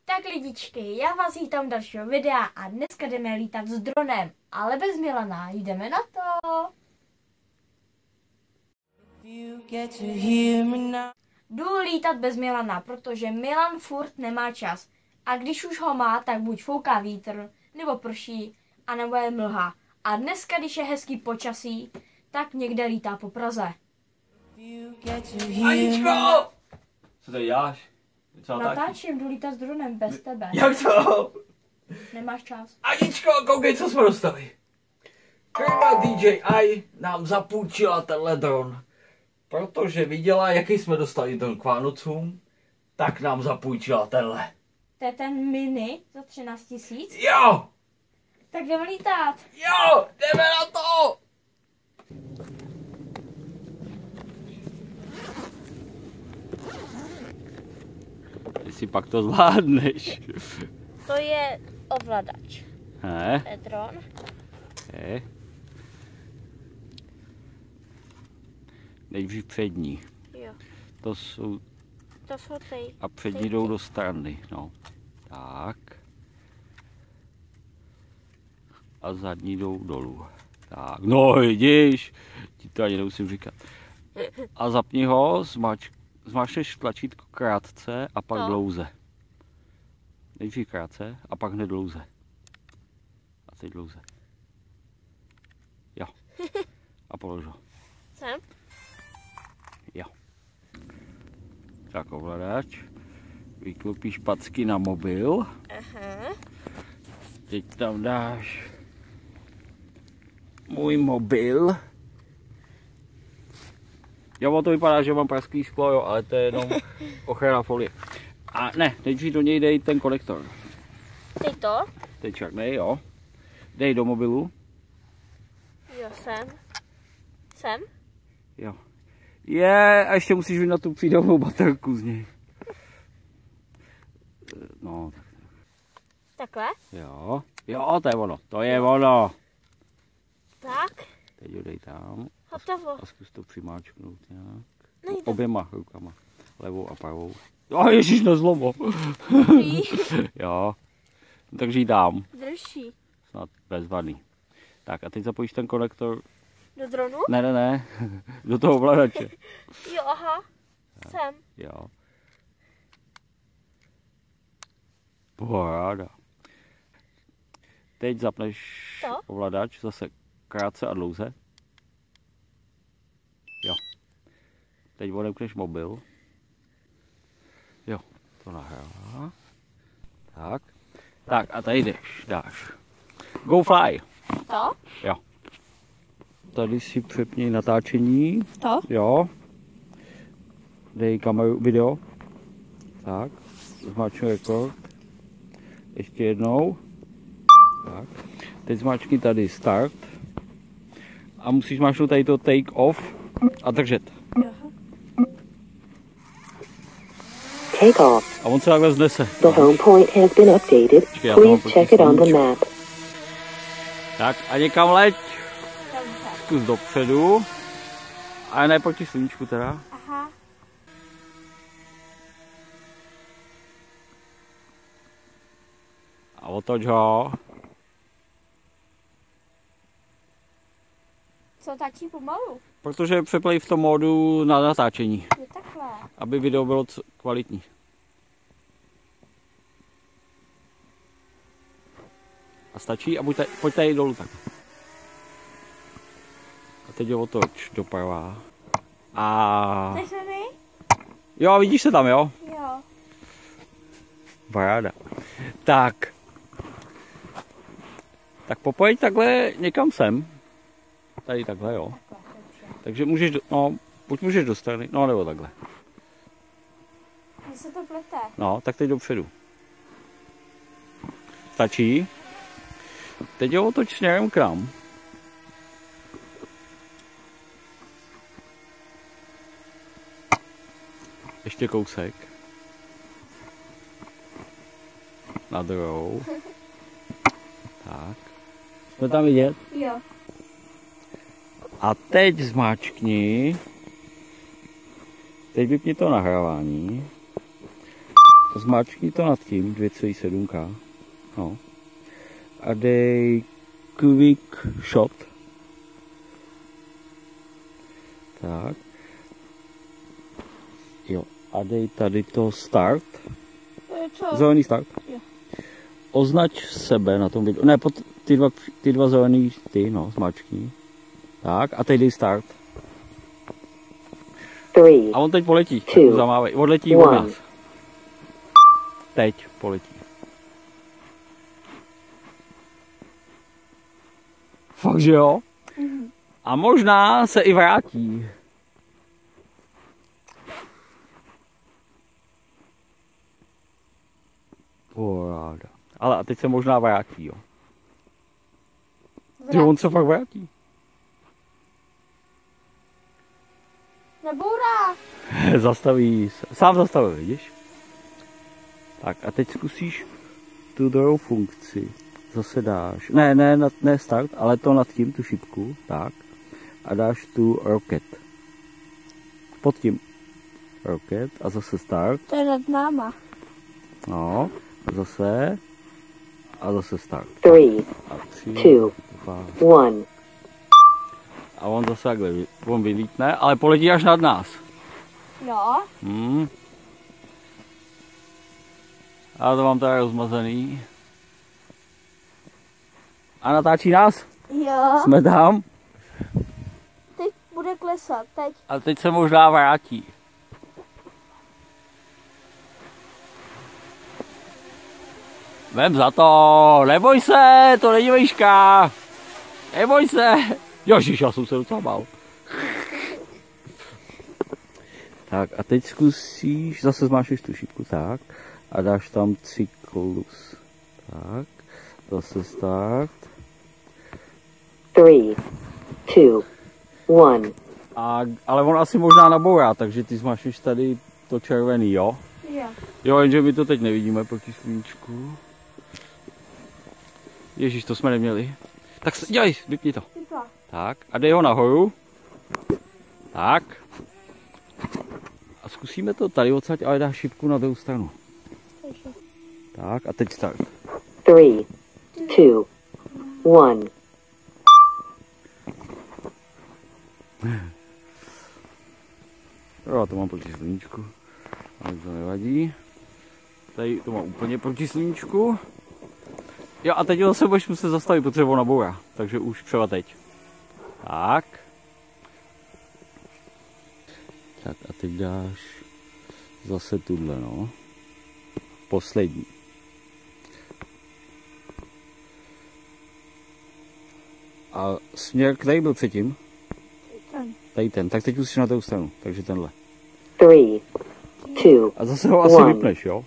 Tak lidičky, já vás vítám dalšího videa a dneska jdeme lítat s dronem, ale bez Milana, jdeme na to. Jdu lítat bez Milana, protože Milan furt nemá čas. A když už ho má, tak buď fouká vítr, nebo prší, anebo je mlha. A dneska, když je hezký počasí, tak někde lítá po Praze. Aničko! Co tady děláš? Natáčím, jdu lítat s dronem bez tebe. Jak to? Nemáš čas. Aničko, koukej, co jsme dostali. Firma DJI nám zapůjčila tenhle dron. Protože viděla, jaký jsme dostali dron k Vánocům, tak nám zapůjčila tenhle. To je ten mini za 13 000? Jo! Tak jdeme lítat. Jo, jdeme na to! Jestli pak to zvládneš. To je ovladač. Ne? To je dron. Ne. Nejdřív přední. Jo. To jsou ty. a přední jdou do strany, no. Tak. A zadní jdou dolů. Tak, no vidíš, ti to ani nemusím říkat. A zapni ho, zmáčneš tlačítko krátce a pak dlouze. Nejdřív krátce a pak hned dlouze. A teď dlouze. Jo. A polož ho. Sem? Jo. Tak ovladač. Vyklopíš packy na mobil. Aha. Teď tam dáš můj mobil. Jo, to vypadá, že mám prasklý sklo, jo, ale to je jenom ochrana folie. A ne, nejdřív do něj dej ten konektor. Ty to? Teď však ne, jo. Dej do mobilu. Jo, sem. Jo. A ještě musíš vyjít na tu přídavnou baterku z něj. No, tak. Takhle? Jo, to je ono, to je ono. Tak. Teď ho dej tam. Hotovo. A zkus to přimáčknout nějak. Nejde. Oběma rukama. Levou a pravou. Jo, ježiš, nezlomo. Jo. Takže ji dám. Drží. Snad bezvadný. Tak a teď zapojíš ten konektor. Do dronu? Ne. Do toho ovladače. Jo, aha. Sem. Jo. Paráda. Teď zapneš ovladač zase krátce a dlouze. Jo. Teď odemkneš mobil. Jo, to nahrává. Tak. Tak a tady dáš. Go fly. To? Jo. Tady si přepni natáčení. To? Jo. Dej kameru, video. Tak. Zmáčkni rekord. Ještě jednou. Tak. Teď zmáčkni tady start. A musíš zmáčknout tady to take off a držet. Take off. A on se takhle znese. The home point has been updated. Please check it on the map. Tak a někam leď. Zkus dopředu. A ne proti sluníčku teda. Aha. A otoč ho. Co tačí pomalu? Protože přeplej v tom módu na natáčení. Je takhle. Aby video bylo kvalitní. A stačí a pojď tady dolů tak. A teď ho otoč doprava. A... Jo, vidíš se tam, jo? Jo. Paráda. Tak. Tak popojď takhle někam sem. Tady takhle, jo. Takže můžeš, buď můžeš do strany, no nebo takhle. Mně se to plete. No, tak teď dopředu. Stačí. Teď ho otoč směrem k nám. Ještě kousek. Na druhou. Tak. Jsme tam vidět? Jo. A teď zmáčkni. Teď vypni to nahrávání. zmáčkni to nad tím, 2,7K. No. A dej quick shot. Tak. Jo. A dej tady to start. To je co? Zelený start. Jo. Označ sebe na tom videu. Ne, ty dva zelený, no, zmáčkni. Tak, a teď dej start. 3, A on teď poletí. Two, Zamávej. Odletí od one. nás. Teď poletí. Fakt, že jo? A možná se i vrátí. Poráda. Ale a teď se možná vrátí, jo. Že on se fakt vrátí. Nebourá. Zastaví se. Sám zastavil, vidíš? Tak a teď zkusíš tu druhou funkci. Zase dáš. Ne start, ale to nad tím, tu šipku. Tak. A dáš tu rocket. Pod tím rocket a zase start. To je nad náma. No. Zase. A zase start. 3, A 3, 2, 2. 1. A on zase takhle, on vylítne, ale poletí až nad nás. No. A to mám tady rozmazený. A natáčí nás? Jo. Jsme tam? Teď bude klesat, teď. A teď se možná vrátí. Vem za to, neboj se, to není výška. Neboj se. Ježiš, já jsem se docela bál. Tak a teď zkusíš, zase zmášeš tu šipku, tak. A dáš tam cyklus. Tak, zase start. 3, 2, 1. Ale on asi možná nabourá, takže ty zmášeš tady to červený, jo? Jo. Jo, jenže my to teď nevidíme proti sluníčku. Ježíš, to jsme neměli. Tak dělej, vypni to. Tak, a dej ho nahoru. Tak. A zkusíme to tady odsaď, ale dáš šipku na druhou stranu. Tak, a teď start. 3, 2, 1. Jo, to mám proti sluníčku. Ale to nevadí. Tady to mám úplně proti sluníčku. Jo, a teď zase budeš muset zastavit, protože ona bourá. Takže už třeba teď. Tak. Tak a teď dáš zase tuhle, no. Poslední. A směr, který byl předtím? Tady ten. Tak teď musíš na druhou stranu. Takže tenhle. 3, 2, A zase ho asi one. vypneš, jo?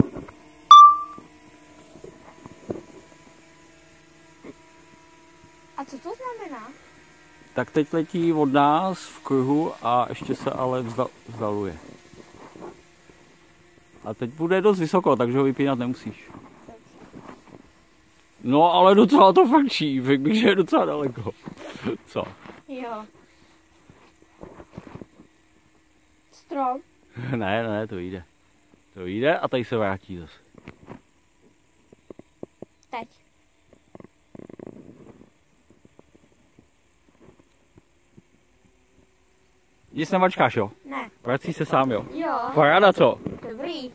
A co to znamená? Tak teď letí od nás v kruhu a ještě se ale vzdaluje. A teď bude dost vysoko, takže ho vypínat nemusíš. No ale docela to frčí, řekl bych, že je docela daleko. Co? Jo. Strom. Ne, to jde. To jde a tady se vrátí zase. Teď. Nic nemačkáš, jo? Ne. Vrací se sám, jo? Jo. Paráda, co? Dobrý.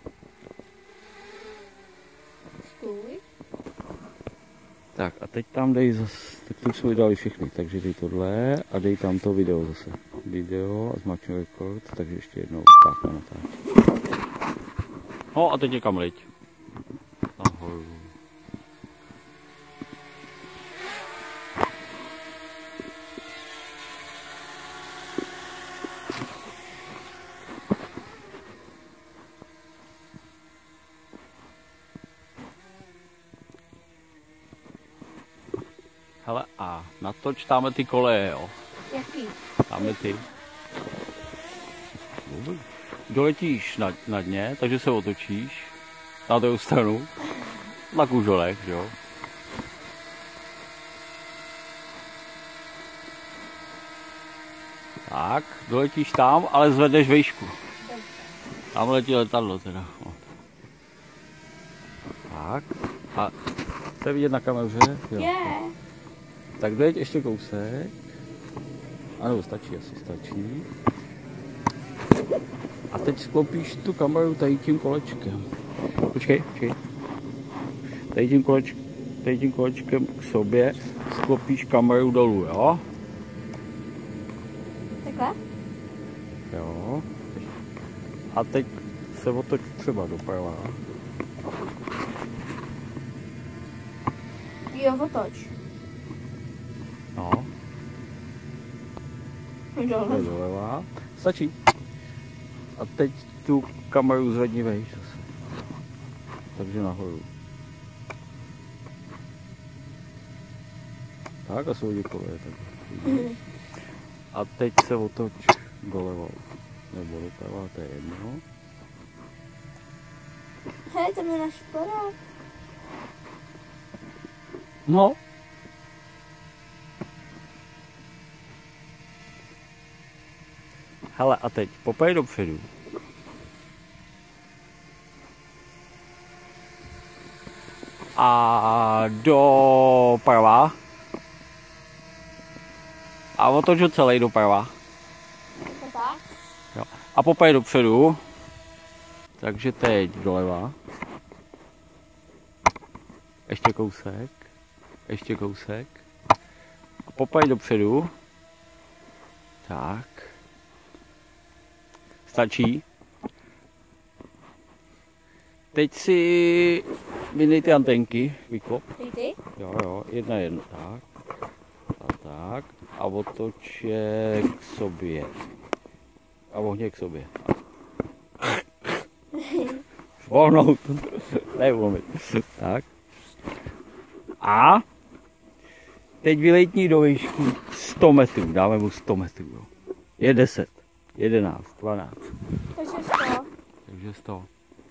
Stůj. Tak a teď tam dej zase, tak to už jsme dali všechny, takže dej tohle a dej tam to video zase. Video a zmačkni rekord, takže ještě jednou tak natáč. No a teď někam leď. Nahoru. Hele, a natoč tamhle ty koleje, jo. Jaký? Tamhle ty. Doletíš na dně, takže se otočíš na druhou stranu. Na kužolech, jo. Tak, doletíš tam, ale zvedneš výšku. Tam letí letadlo teda. Tak. A jste vidět na kameře? Jo. Je. Tak dojeď ještě kousek. Ano, stačí, asi stačí. A teď sklopíš tu kameru tady tím kolečkem. Počkej. Tady tím kolečkem k sobě sklopíš kameru dolů, jo? Takhle? Jo. A teď se otoč třeba doprava. Jo, otoč. No. Dole. Doleva. Stačí. A teď tu kameru zvedni vejš zase. Takže nahoru. Tak a jsou děkové. A teď se otoč doleva. Nebo doprava, to je jedno. Hej, tam je náš porák. No. Hele, a teď popej dopředu. A doprava. A otoč ho celý doprava. Tak? Jo. A popej dopředu. Takže teď doleva. Ještě kousek. Ještě kousek. A popej dopředu. Tak. Stačí. Teď si vyndej ty antenky, vyklop. Ty? Jo, jedna. Tak. A tak. A otoč je k sobě. A ohně k sobě. Volnout. Ne, volnout. Tak. A teď vylejtní do výšky 100 metrů. Dáme mu 100 metrů. Jo. Je 10, 11, 12. Takže 100.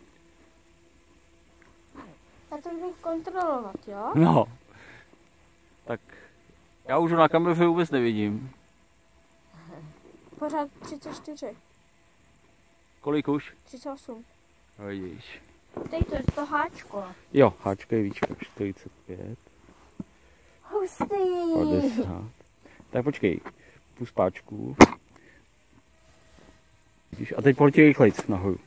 Já to budu kontrolovat, jo? No. Tak já už ho na kameře vůbec nevidím. Pořád 34. Kolik už? 38. No, vidíš. Teď to je to háčko. Jo, háčko je víčka, 45. Hustý. 50. Tak počkej, pust páčku. Vidíš, a teď poletí rychlejc nahoru.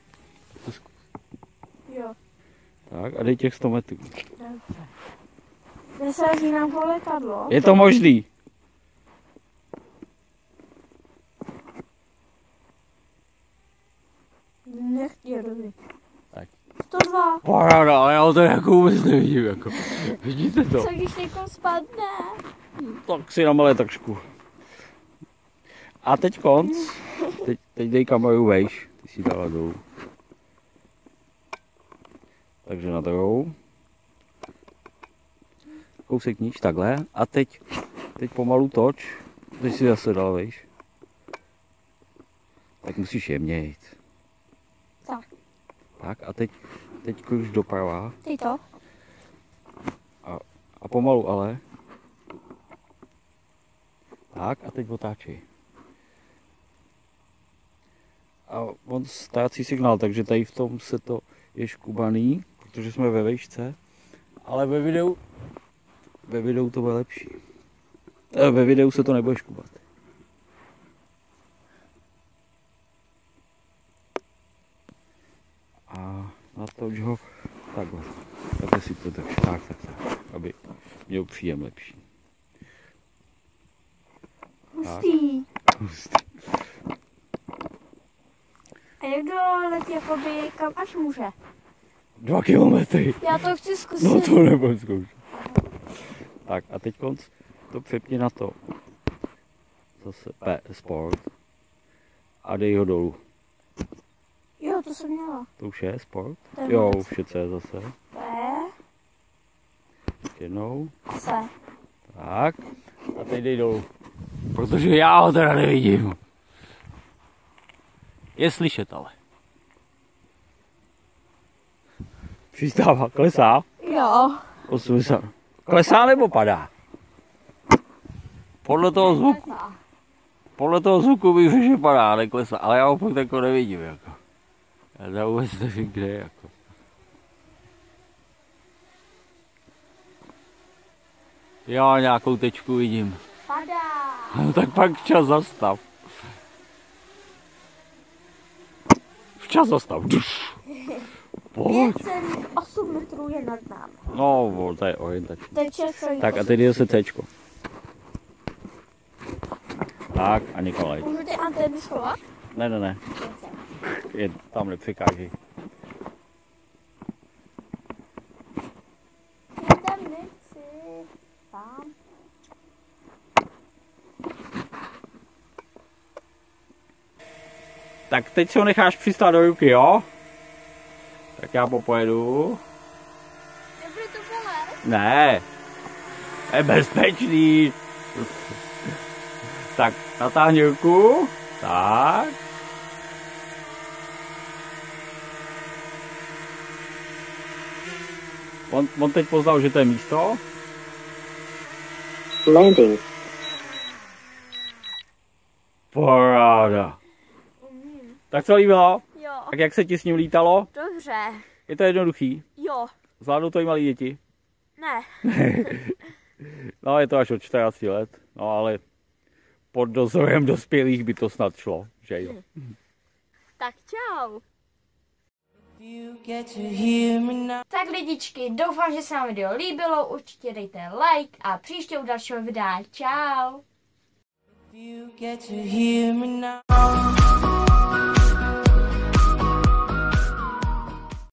Jo. Tak a dej těch 100 metrů. Dobře. Nesází nám po letadlo. Je to možný. Nechtěl dobrý. Tak. 102. Paráda, ale já to jako vůbec nevidím. Jako. Vidíte to? Co když někoho spadne? Tak si namalé trošku. A teď konc. Teď dej kameru vejš. Ty si dala dolů. Takže na druhou. Kousek níž, takhle. A teď pomalu toč. Teď si zase dala vejš. Tak musíš jemně jít. Tak. Tak a teď kruž doprava. Ty to? A pomalu ale. Tak a teď otáčej. A on ztrácí signál, takže tady v tom se to je škubaný, protože jsme ve vejšce. Ale ve videu to bude lepší. Ve videu se to nebude škubat. A natoč ho takhle. Takhle si to drž. Tak. Aby měl příjem lepší. Hustý. Hustý. A jak dolet jakoby kam až může? 2 kilometry. Já to chci zkusit. No to nebudu zkoušet. Tak a teď konc to přepni na to. Zase P sport. A dej ho dolů. Jo, to jsem měla. To už je sport? To je Jo, moc. už je C zase. P. Jednou. C. Tak. A teď dej dolů. Protože já ho teda nevidím. Je slyšet ale. Přistává, klesá. Jo. 80. Klesá nebo padá? Podle toho zvuku bych řekl, že padá, neklesá. Ale já ho fakt jako nevidím. Jako. Já vůbec nevím, kde je. Jako. Jo, nějakou tečku vidím. Padá. No tak pak včas zastav. Včas zastav. Pojď. 508 metrů je nad námi. No, to je orientační. Tak a teď je se Cčko. Tak a nikam lejt. Můžu ty antény schovat? Ne. Je tam nepřekáží. Já tam nechci. Tam. Tak teď si ho necháš přistát do ruky, jo? Tak já popojedu. Nebude to bolet? Ne. Je bezpečný. Tak natáhni ruku. Tak. On teď poznal, že to je místo. Landing. Paráda. Tak co líbilo? Jo. Tak jak se ti s ním lítalo? Dobře. Je to jednoduchý. Jo. Zvládnou to i malí děti. Ne. No je to až od 14 let. No ale pod dozorem dospělých by to snad šlo, že jo. Tak čau. Tak lidičky, doufám, že se vám video líbilo, určitě dejte like a příště u dalšího videa. Čau. You get to hear me now.